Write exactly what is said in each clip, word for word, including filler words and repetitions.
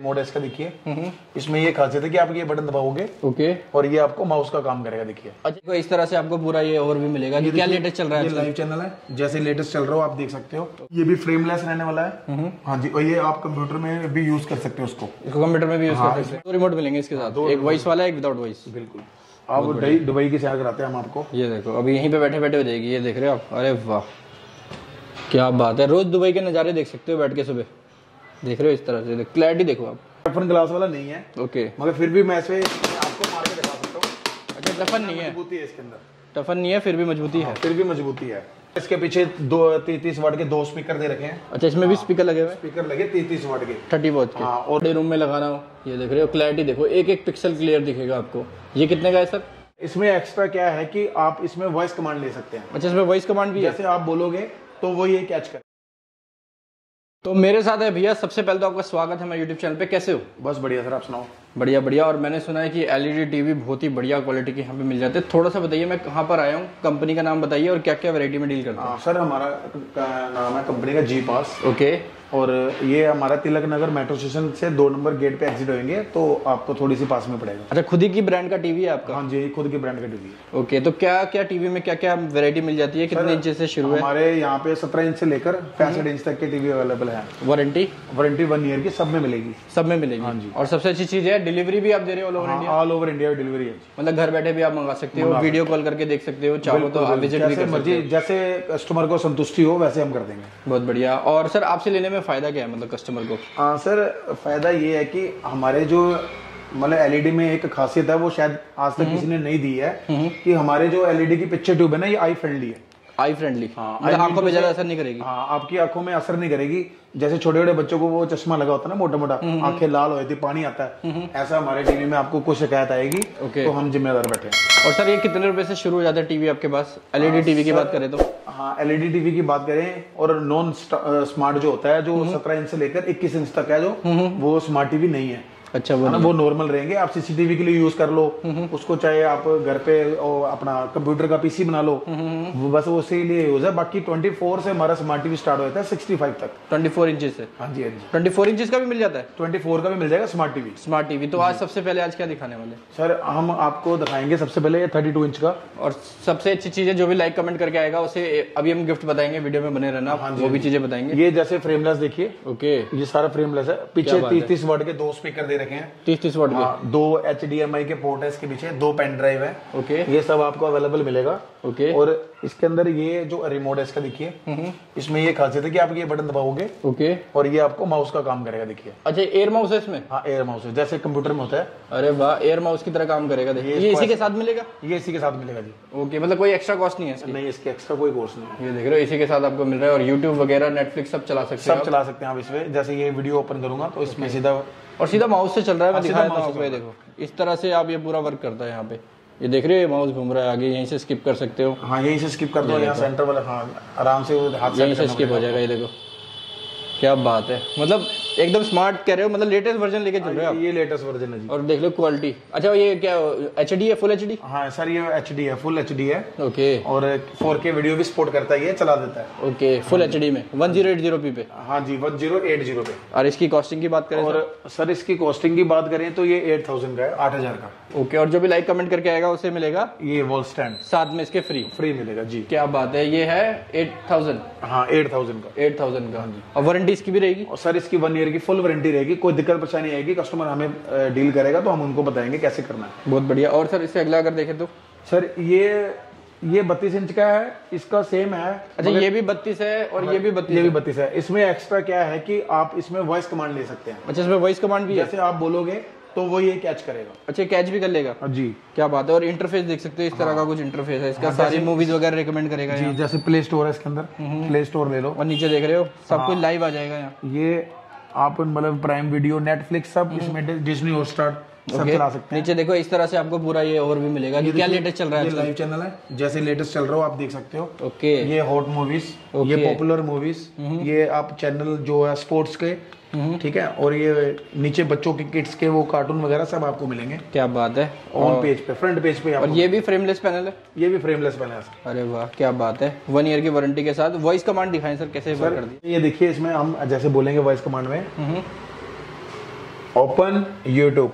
Mode है इसका देखिए। इसमें ये खासियत है कि आप ये बटन दबाओगे ओके और ये आपको माउस का काम करेगा। देखिए अच्छा, इस तरह से आपको पूरा ये और भी मिलेगा। ये क्या लेटेस्ट चल रहा है? ये लाइव चैनल है, जैसे लेटेस्ट चल रहा हो आप देख सकते हो। ये भी फ्रेमलेस रहने वाला है। हाँ जी, और ये आप कंप्यूटर में भी यूज कर सकते हो उसको। इसको कंप्यूटर में भी यूज कर सकते हैं। दो रिमोट मिलेंगे इसके साथ, एक वॉइस वाला एक विदाउट वॉइस। बिल्कुल, आप दुबई की सैर कराते हैं हम आपको। ये देखो अभी यहीं पे बैठे बैठे हो जाएगी। ये देख रहे हो आप? अरे वाह क्या बात है, रोज दुबई के नज़ारे देख सकते हो बैठ के। सुबह देख रहे हो इस तरह से, क्लैरिटी देखो आप। टफन ग्लास वाला नहीं है ओके, मगर फिर भी मैं इसे आपको मार के दिखा सकता हूँ। अच्छा टफन नहीं है, मजबूती है इसके अंदर। टफन नहीं है फिर भी मजबूती है। फिर भी मजबूती है। इसके पीछे दो तीस वाट के दो स्पीकर दे रखे हैं। अच्छा इसमें भी स्पीकर लगे हुए? स्पीकर लगे तीस वाट के, थर्टी वॉट के। हाँ, और रूम में लगाना हो, ये देख रहे हो क्लैरिटी देखो, एक एक पिक्सल क्लियर दिखेगा आपको। ये कितने का है सर? इसमें एक्स्ट्रा क्या है कि आप इसमें वॉइस कमांड ले सकते हैं। अच्छा इसमें वॉइस कमांड भी है? जैसे आप बोलोगे तो वो ये कैच करे। तो मेरे साथ है भैया, सबसे पहले तो आपका स्वागत है मेरे यूट्यूब चैनल पे। कैसे हो? बस बढ़िया सर, आप सुनाओ। बढ़िया बढ़िया। और मैंने सुना है कि एलईडी टीवी बहुत ही बढ़िया क्वालिटी के यहाँ पे मिल जाते हैं। थोड़ा सा बताइए मैं कहाँ पर आया हूँ, कंपनी का नाम बताइए और क्या क्या वैरायटी में डील करते हैं। सर हमारा नाम है कंपनी का जी पास। ओके, और ये हमारा तिलक नगर मेट्रो स्टेशन से दो नंबर गेट पे एग्जिट होंगे तो आपको थोड़ी सी पास में पड़ेगा। अच्छा खुद ही की ब्रांड का टीवी है आपका? हाँ जी, खुद की ब्रांड का टीवी है। ओके, तो क्या क्या टीवी में क्या क्या वैरायटी मिल जाती है? कितने इंच से शुरू है? हमारे यहाँ पे सत्रह इंच से लेकर पैंसठ इंच तक के टीवी अवेलेबल है। वारंटी? वारंटी वन ईयर की सब में मिलेगी। सब में मिलेगी? हाँ जी। और सबसे अच्छी चीज है डिलीवरी भी आप दे रहे हो all over India? All over India delivery है, मतलब घर बैठे भी आप मंगा सकते हो, वीडियो कॉल करके देख सकते हो, चाहो तो आप विजिट भी कर सकते हो। जैसे कस्टमर को संतुष्टि हो वैसे हम कर देंगे। बहुत बढ़िया। और सर आपसे लेने में फायदा क्या है मतलब कस्टमर को? हाँ सर, फायदा ये है कि हमारे जो मतलब एलईडी में एक खासियत है वो शायद आज तक किसी ने नहीं दी है कि हमारे जो एलईडी की पिक्चर ट्यूब है ना, ये आई फ्रेंडली है। Eye friendly? हाँ, मतलब आंखों पे ज्यादा असर नहीं करेगी? हाँ, आपकी आंखों में असर नहीं करेगी। जैसे छोटे छोटे बच्चों को वो चश्मा लगा होता है ना, मोटा मोटा, आंखें लाल हो जाती, पानी आता है, ऐसा हमारे टीवी में आपको कोई शिकायत आएगी तो हम जिम्मेदार बैठे हैं। और सर ये कितने रुपए से शुरू हो जाता है टीवी आपके पास, एलईडी टीवी की बात करें तो? हाँ, एलईडी टीवी की बात करें और नॉन स्मार्ट जो होता है, जो सत्रह इंच से लेकर इक्कीस इंच तक है, जो वो स्मार्ट टीवी नहीं है। अच्छा, वो वो नॉर्मल रहेंगे। आप सीसीटीवी के लिए यूज कर लो उसको, चाहे आप घर पे अपना कंप्यूटर का पीसी बना लो, बस वो उसी लिए यूज है। बाकी चौबीस से हमारा स्मार्ट टीवी स्टार्ट होता है पैंसठ तक। चौबीस इंचेस से? हाँ जी, हाँ जी। चौबीस इंचेस का भी मिल जाता है? चौबीस का भी मिल जाएगा स्मार्ट टीवी। स्मार्ट टीवी तो आज सबसे पहले आज क्या दिखाने वाले सर? हम आपको दिखाएंगे सबसे पहले बत्तीस इंच का। और सबसे अच्छी चीज है, जो भी लाइक कमेंट करके आएगा उसे अभी हम गिफ्ट बताएंगे, वीडियो में बने रहना। हाँ, वो भी चीजें बताएंगे। ये जैसे फ्रेमलेस देखिए। ओके, ये सारा फ्रेमलेस है। पीछे तीस तीस वाट के दो स्पीकर दे रखे हैं। तीस तीस वाट के दो एच डी एम आई के पोर्ट है इसके पीछे, दो पेन ड्राइव है। ओके, ये सब आपको अवेलेबल मिलेगा। ओके, और इसके अंदर ये जो रिमोट है इसका देखिए, इसमें ये खासियत है कि आप ये बटन दबाओगे ओके और ये आपको माउस का काम करेगा। देखिए, अच्छा एयर माउस है इसमें? हाँ, एयर माउस है, जैसे कंप्यूटर में होता है। अरे वाह, एयर माउस की तरह काम करेगा। देखिए ये इसी के साथ मिलेगा? ये इसी के साथ मिलेगा जी। ओके, मतलब कोई एक्स्ट्रा कॉस्ट नहीं है इसकी? नहीं, इसके एक्स्ट्रा कोई कॉस्ट नहीं है। ये देख रहे हो इसी के साथ आपको मिल रहा है। और यूट्यूब वगैरह नेटफ्लिक्स सब चला सकते हैं? सब चला सकते हैं आप इसमें। जैसे ये वीडियो ओपन करूंगा तो इसमें सीधा और सीधा माउस से चल रहा है। मैं दिखा देता हूं आपको, ये देखो इस तरह से आप ये पूरा वर्क करता है। यहाँ पे ये देख रहे हो माउस घूम रहा है आगे, यहीं से स्किप कर सकते हो। हाँ, यहीं से स्किप कर दो, यहाँ सेंटर वाला। हाँ, आराम से हाथ यहीं से स्किप हो जाएगा। ये देखो क्या बात है, मतलब एकदम स्मार्ट कह रहे हो, मतलब लेटेस्ट वर्जन लेके चल रहे हो आप? ये लेटेस्ट वर्जन है जी। और देख लो क्वालिटी। अच्छा ये क्या एच डी है, फुल एच डी? हाँ सर, ये एच डी है, फुल एच डी है। ओके, और फोर के वीडियो भी सपोर्ट करता है, ये चला देता है। ओके, फुल एच डी में one zero eight zero P पे? हाँ जी, वन जीरो एट जीरो पे। और इसकी कॉस्टिंग की बात करें? और सर इसकी कॉस्टिंग की बात करें तो ये एट थाउजेंड का है, आठ हजार का। ओके, और जो भी लाइक कमेंट करके आएगा उसे मिलेगा ये वॉल स्टैंड, साथ में इसके फ्री फ्री मिलेगा जी। क्या बात है, ये है एट थाउजेंड? हाँ, एट थाउजेंड का। एट थाउजेंड का। और वारंटी इसकी भी रहेगी? और सर इसकी वन ईयर की फुल वारंटी रहेगी। कोई दिक्कत परेशानी आएगी, कस्टमर हमें डील करेगा तो हम उनको बताएंगे कैसे करना है। बहुत बढ़िया। और सर इससे अगला अगर देखें तो? सर ये ये बत्तीस इंच का है, इसका सेम है। अच्छा, ये भी बत्तीस है और ये भी बत्तीस? ये भी बत्तीस है। इसमें एक्स्ट्रा क्या है कि आप इसमें वॉइस कमांड ले सकते हैं। अच्छा, इसमें वॉइस कमांड भी है? जैसे आप बोलोगे तो वो ये कैच करेगा। अच्छा, कैच भी कर लेगा जी। क्या बात है। और इंटरफेस देख सकते हो, इस तरह का कुछ इंटरफेस है इसका। हाँ, सारी मूवीज वगैरह रिकमेंड करेगा जी। जैसे प्ले स्टोर है इसके अंदर, प्ले स्टोर ले लो। और नीचे देख रहे हो सब कुछ लाइव आ जाएगा यहाँ। ये आप मतलब प्राइम वीडियो, नेटफ्लिक्स, सब इसमें, डिज्नी हॉटस्टार सब चला सकते हैं। नीचे देखो इस तरह से आपको पूरा ये और भी मिलेगा। ये क्या लेटेस्ट चल रहा है? ये लाइव चैनल है, जैसे लेटेस्ट चल रहा हो आप देख सकते हो। ओके, ये हॉट मूवीज, ये पॉपुलर मूवीज, ये आप चैनल जो है स्पोर्ट्स के, ठीक है। और ये नीचे बच्चों के किड्स के वो कार्टून वगैरह सब आपको मिलेंगे। क्या बात है। ऑन पेज पे, फ्रंट पेज पे। और ये भी फ्रेमलेस पैनल है? ये भी फ्रेमलेस पैनल है। अरे वाह, क्या बात है। वन ईयर की वारंटी के साथ। वॉइस कमांड दिखाएं सर, कैसे वर्क कर दी? ये देखिए, इसमें हम जैसे बोलेंगे वॉइस कमांड में, ओपन यूट्यूब,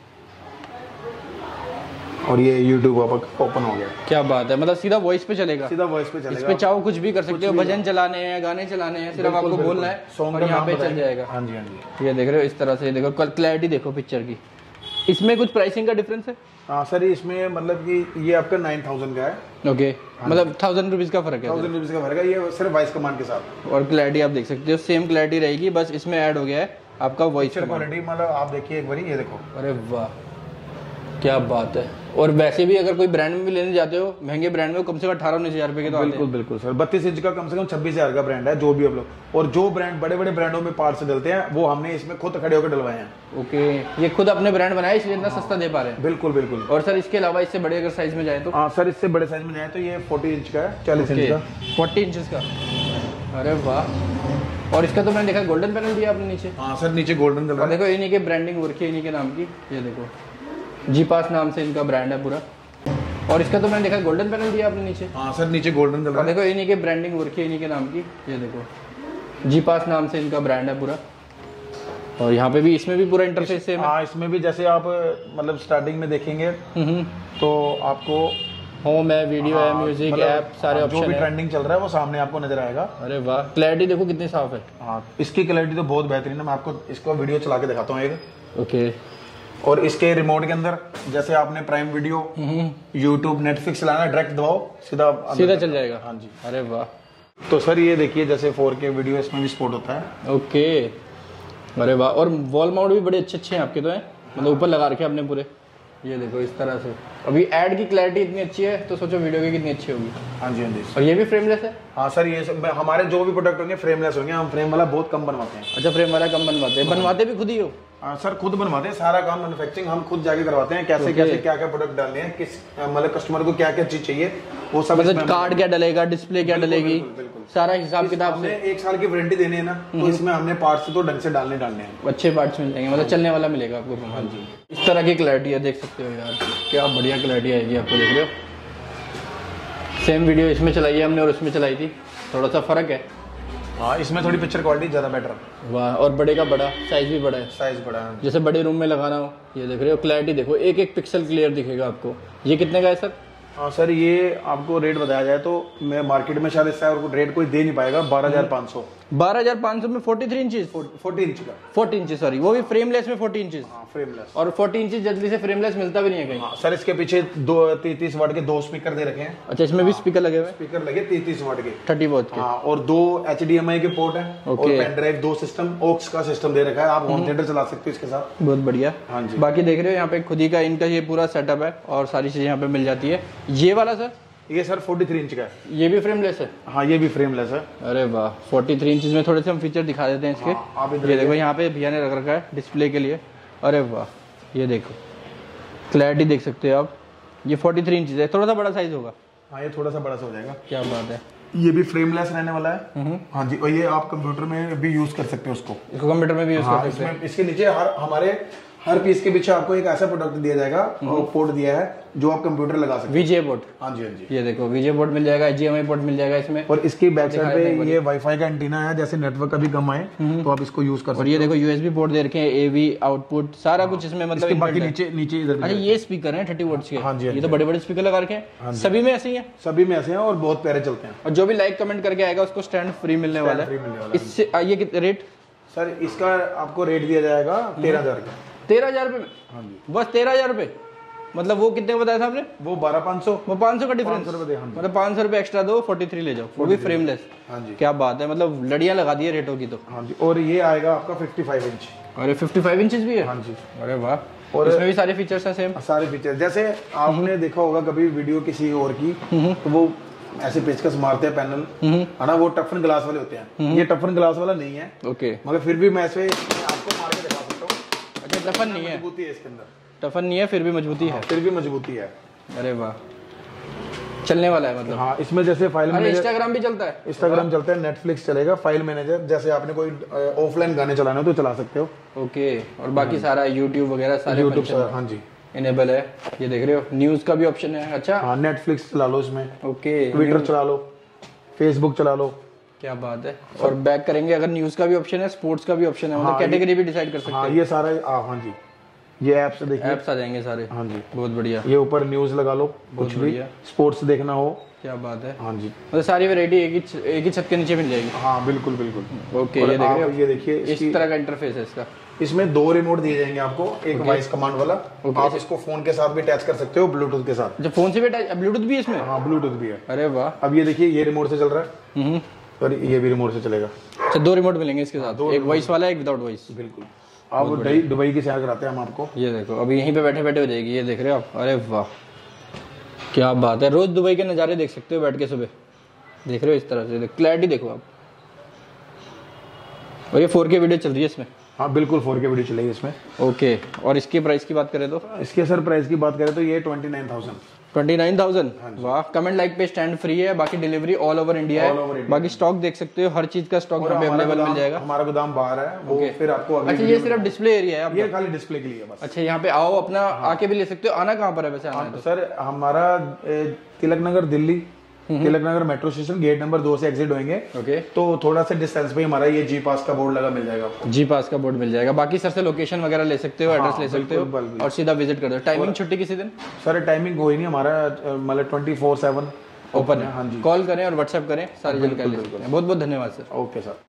और ये यूट्यूब ओपन हो गया। क्या बात है, मतलब सीधा वॉइस पे चलेगा, सीधा वॉइस पे चलेगा। इस पे चाहो कुछ भी कर सकते हो, भजन चलाने हैं, गाने चलाने हैं, सिर्फ आपको बोलना है और यहाँ पे चल जाएगा। हाँ जी हाँ जी, ये देख रहे हो इस तरह से, देखो क्लैरिटी देखो पिक्चर की। इसमें कुछ प्राइसिंग का डिफरेंस है? हाँ सर, इसमें मतलब कि ये आपका नाइन थाउजेंड का है। ओके, मतलब थाउजेंड रुपीज का फर्क है, थाउजेंड रुपीज का फर्क है, ये सिर्फ वॉइस कमांड के साथ। और क्लैरिटी आप देख सकते हो सेम क्लैरिटी रहेगी, बस इसमें ऐड हो गया है आपका वॉइस क्वालिटी। मतलब आप देखिए एक बारी, ये देखो, अरे वाह क्या बात है। और वैसे भी अगर कोई ब्रांड में भी लेने जाते हो, महंगे ब्रांड में, कम से कम अठारह उन्नीस हजार रुपए के तो आते हैं। बिल्कुल बिल्कुल सर, बत्तीस इंच का कम से कम छब्बीस हजार का ब्रांड है जो भी आप लोग। और जो ब्रांड बड़े बड़े ब्रांडों में पार्ट्स डलते हैं वो हमने इसमें खुद खड़े होकर डलवाए हैं। ओके, ये खुद अपने ब्रांड बनाए इसलिए इतना सस्ता दे पा रहे हैं। बिल्कुल बिल्कुल। और सर इसके अलावा इससे बड़े अगर साइज में जाए तो? हाँ सर, इससे बड़े साइज में जाए तो ये फोर्टी इंच का है, चालीस इंच का, फोर्टी इंचेस का। अरे वाह। और इसका तो मैंने देखा गोल्डन पैनल दिया आपने नीचे। हाँ सर, नीचे गोल्डन कलर। देखो इन्हीं के ब्रांडिंग वर्क है, इन्हीं के नाम की, ये देखो जी पास नाम से इनका ब्रांड है पूरा। और इसका तो मैंने देखा गोल्डन पैनल दिया आपने नीचे। हाँ सर, नीचे गोल्डन कलर। देखो इन्हीं के ब्रांडिंग वर्क है, इन्हीं के नाम की, ये देखो जी पास नाम से इनका ब्रांड है पूरा। और यहाँ पे भी, इसमें भी पूरा इंटरफेस है। हाँ, इसमें भी जैसे आप मतलब स्टार्टिंग में देखेंगे तो आपको होम है, वीडियो है, म्यूजिक ऐप, सारे ऑप्शन जो भी ट्रेंडिंग चल रहा है वो सामने आपको नजर आएगा। अरे वाह, क्लैरिटी देखो कितनी साफ है। हाँ, इसकी क्लैरिटी तो बहुत बेहतरीन है। मैं आपको इसको वीडियो चला के दिखाता हूँ एक। ओके। और इसके रिमोट के अंदर जैसे आपने प्राइम वीडियो, यूट्यूब, नेटफ्लिक्स चलाना, डायरेक्ट दबाओ, सीधा सीधा चल जाएगा। हाँ जी। अरे वाह। तो सर ये देखिए, जैसे फोर के वीडियो इसमें भी सपोर्ट होता है। ओके, अरे वाह। और वॉल माउंट भी बड़े अच्छे अच्छे हैं आपके तो हैं, मतलब ऊपर लगा रखे आपने पूरे। ये देखो इस तरह से। अभी ऐड की क्लैरिटी इतनी अच्छी है तो सोचो वीडियो की कितनी अच्छी होगी। हाँ जी हाँ जी। और ये भी फ्रेमलेस है? हाँ सर, ये सब हमारे जो भी प्रोडक्ट होंगे फ्रेमलेस होंगे। हम फ्रेम वाला बहुत कम बनवाते हैं। अच्छा, फ्रेम वाला कम बनवाते हैं? बनवाते भी खुद ही हो? हाँ सर, खुद बनवाते हैं। सारा काम मैन्युफैक्चरिंग हम खुद जाके करवाते हैं। कैसे कैसे क्या क्या प्रोडक्ट डालने हैं, किस मतलब कस्टमर को क्या क्या चीज चाहिए, वो सब। मतलब कार्ड क्या डलेगा, डिस्प्ले क्या डलेगी, सारा हिसाब किताब से। एक साल की वारंटी देनी है ना, तो इसमें हमने पार्ट्स तो ढंग से डालने डालने हैं। अच्छे पार्ट्स मिल जाएंगे, मतलब चलने वाला मिलेगा आपको। हाँ जी, इस तरह की क्लैरिटी है, देख सकते हो यार, क्या बढ़िया क्लैरिटी आएगी आपको। देख रहे हो, सेम वीडियो इसमें चलाई है हमने और उसमें चलाई थी, थोड़ा सा फर्क है। हाँ, इसमें थोड़ी पिक्चर क्वालिटी ज्यादा बेटर है। वाह। और बड़े का बड़ा, साइज भी बड़ा है। साइज बड़ा है, जैसे बड़े रूम में लगाना हो। ये देख रहे हो क्लैरिटी देखो, एक एक पिक्सल क्लियर दिखेगा आपको। ये कितने का है सर? हाँ सर, ये आपको रेट बताया जाए तो मैं मार्केट में शायद इसका रेट कोई दे नहीं पाएगा। बारह हजार पाँच सौ बारह हजार पाँच सौ में forty three inches forty inch का फोर्टी इंचज सॉरी, वो भी फ्रेमलेस में फोर्टी इंचज। हाँ, फ्रेमलेस। और फोर्टी इंचज जल्दी से फ्रेमलेस मिलता भी नहीं है कहीं। हाँ, सर इसके पीछे दो तीस वाट के दो स्पीकर दे रखे हैं। अच्छा, इसमें भी स्पीकर लगे हुए हैं? स्पीकर लगे तीस वाट के, थर्टी वॉट के। हाँ, और दो एच डी एम आई के पोर्ट है। और पेन ड्राइव, दो सिस्टम, ओक्स का सिस्टम दे रखा है। आप होम थिएटर चला सकते हो इसके साथ। बहुत बढ़िया। हाँ जी। बाकी देख रहे हो यहाँ पे खुद ही का इनका ये पूरा सेटअप है और सारी चीजें यहाँ पे मिल जाती है। ये वाला सर? ये सर फोर्टी थ्री इंच का है। ये भी फ्रेमलेस है? हाँ, ये भी फ्रेमलेस है। अरे वाह, फोर्टी थ्री इंचज में थोड़े से हम फीचर दिखा देते हैं इसके। हाँ, आप ये देखो यहाँ पे भैया ने रख रखा है डिस्प्ले के लिए। अरे वाह, ये देखो क्लैरिटी देख सकते हो आप। ये फोर्टी थ्री इंचज है, थोड़ा सा बड़ा साइज होगा। हाँ, ये थोड़ा सा बड़ा सा हो जाएगा। क्या बात है। ये भी फ्रेमलेस रहने वाला है। हाँ जी। और ये आप कंप्यूटर में भी यूज कर सकते हो उसको। इसको कंप्यूटर में भी यूज हाँ, कर सकते हैं। इसमें इसके नीचे हर हमारे हर पीस के पीछे आपको एक ऐसा प्रोडक्ट दिया जाएगा और पोर्ट दिया है जो आप कंप्यूटर लगा सकते हैं। VGA port? हाँ जी हाँ जी। ये देखो वीजे पोर्ट मिल जाएगा, एचडीएमआई पोर्ट मिल जाएगा इसमें। और इसकी बैक साइड पे ये वाईफाई का एंटीना है, जैसे नेटवर्क कभी कम आए तो आप इसको यूज कर सकते हो। और ये देखो यूएसबी पोर्ट दे रखे हैं, एवी आउटपुट सारा कुछ इसमें मतलब। बाकी नीचे नीचे इधर। अच्छा, ये स्पीकर है थर्टी वोल्ट्स के। हाँ जी। ये तो बड़े बड़े स्पीकर लगा रखे हैं, सभी में ऐसे ही है? सभी में ऐसे हैं और बहुत प्यारे चलते हैं। और जो भी लाइक कमेंट करके आएगा उसको स्टैंड फ्री मिलने वाला है। इससे ये कितने रेट? सर इसका आपको रेट दिया जाएगा तेरह हजार का। तेरह हजार रुपए में? हाँ जी। बस तेरह हजार रुपए? मतलब वो कितने का बताया था आपने? वो बारह पाँच सौ। वो पाँच सौ का डिफरेंस? हाँ जी। मतलब पाँच सौ रुपए एक्स्ट्रा दो, फोर्टी थ्री ले जाओ, वो भी फ्रेमलेस। हाँ जी। क्या बात है, मतलब लड़ियां लगा दी है रेटों की तो। हाँ जी। और ये आएगा आपका फिफ्टी फाइव इंच। अरे फिफ्टी फाइव इंचेस भी है? हाँ जी। अरे वाह। और इसमें भी सारे फीचर्स हैं सेम? सारे फीचर। जैसे आपने देखा होगा कभी वीडियो किसी और की, तो वो ऐसे पेचकस मारते हैं पैनल, है ना, वो टफन ग्लास वाले होते हैं। ये टफन ग्लास वाला नहीं है। ओके। मगर फिर भी मैं ऐसे आपको मार के दिखा सकता हूँ। अच्छा, टफन नहीं है? मजबूती है इसके अंदर। टफन नहीं है फिर भी मजबूती है? फिर भी मजबूती है। अरे वाह, चलने वाला है मतलब। हाँ, इसमें जैसे फाइल मैनेजर, इंस्टाग्राम भी चलता है? इंस्टाग्राम चलता है, नेटफ्लिक्स चलेगा, फाइल मैनेजर, जैसे आपने कोई ऑफलाइन गाने चलाने हो तो चला सकते हो। ओके। और बाकी सारा यूट्यूब वगैरह सारे यूट्यूब, हाँ जी, इनेबल है। ये देख रहे हो न्यूज का भी ऑप्शन है। अच्छा, हाँ, नेटफ्लिक्स चला लो इसमें। ओके। ट्विटर चला लो, फेसबुक चला लो, क्या बात है। और बैक करेंगे, अगर न्यूज का भी ऑप्शन है, स्पोर्ट्स का भी ऑप्शन है, मतलब हाँ, कैटेगरी भी डिसाइड कर सकते हाँ हैं। ये सारा आ, हाँ जी ये ऐप्स देखिए, ऐप्स आ जाएंगे सारे। हाँ जी बहुत बढ़िया, ये ऊपर न्यूज लगा लो, कुछ भी बढ़िया। स्पोर्ट्स देखना हो। क्या बात है। हाँ जी मतलब सारी वैरायटी एक ही छ- एक ही छत के नीचे मिल जाएगी। हाँ बिल्कुल बिल्कुल। ओके, और ये देख रहे आप हो, ये देखिए इस इसकी- तरह का इंटरफेस है इसका। इसमें दो रिमोट दिए जाएंगे आपको, एक वॉइस कमांड वाला, आप इसको फोन के साथ भी अटैच कर सकते हो, ब्लूटूथ के साथ। अच्छा, फोन से भी अटैच, ब्लूटूथ भी है इसमें? हाँ ब्लूटूथ भी है। अरे वाह। अब ये देखिए ये रिमोट से चल रहा है हम्म। और ये भी रिमोट से चलेगा। अच्छा, दो रिमोट मिलेंगे इसके साथ, एक वॉइस वाला, एक विदाउट वॉइस। बिल्कुल। आप दुबई दुबई की सैर कराते हैं हम आपको। ये देखो, अभी यहीं पे बैठे बैठे हो जाएगी, ये देख रहे हो आप। अरे वाह, क्या बात है। रोज दुबई के नज़ारे देख सकते हो बैठ के, सुबह देख रहे हो इस तरह से, क्लैरिटी देखो आप। और ये फोर के वीडियो चल रही है इसमें? हाँ बिल्कुल फोर के वीडियो चलेगी इसमें। ओके, और इसकी प्राइस की बात करें तो? इसके सर प्राइस की बात करें तो ये twenty nine thousand. Twenty nine thousand. वाह। कमेंट लाइक पे स्टैंड फ्री है, बाकी डिलीवरी ऑल ओवर इंडिया है। बाकी स्टॉक देख सकते हो, हर चीज का स्टॉक यहाँ पे अवेलेबल मिल जाएगा। हमारा गोदाम बाहर है वो, फिर आपको अगली अच्छा, ये सिर्फ डिस्प्ले एरिया है आपका? ये खाली डिस्प्ले के लिए बस। अच्छा, यहाँ पे आओ, अपना आके भी ले सकते हो। आना कहाँ पर है वैसे? आना है तो सर हमारा ए, Tilak Nagar Delhi, Tilak Nagar metro station gate number दो से एग्जिट होंगे। ओके, तो थोड़ा सा डिस्टेंस पे हमारा ये जी पास का बोर्ड लगा मिल जाएगा आपको। जी पास का बोर्ड मिल जाएगा। बाकी सर से लोकेशन वगैरह ले सकते हो, एड्रेस ले सकते हो बिल्कुल, और सीधा विजिट कर दो। टाइमिंग छुट्टी किसी दिन? सर टाइमिंग कोई नहीं, हमारा अ, मतलब ट्वेंटी फोर सेवन ओपन है। हाँ जी। कॉल करें और व्हाट्सएप करें, सारी जानकारी ले सकते हैं। बहुत बहुत धन्यवाद सर। Okay sir.